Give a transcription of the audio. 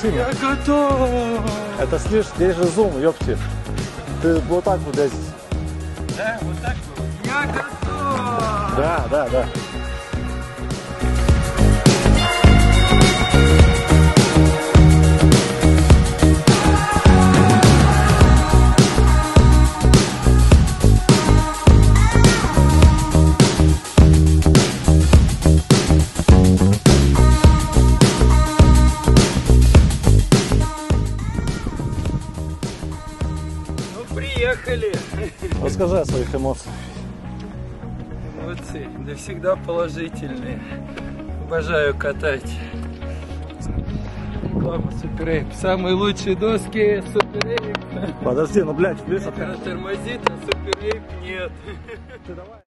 сильно. Я готов! Это слышь, здесь же зум, ёпти. Ты вот так вот здесь. Да, вот так вот. Я готов! Да. Ну, приехали! Расскажи о своих эмоциях. Эмоции, да всегда положительные. Обожаю катать. Реклама Супер Эйп. Самые лучшие доски Супер Эйп. Подожди, ну блядь, плюс Тормозит, а Супер Эйп нет. ты давай.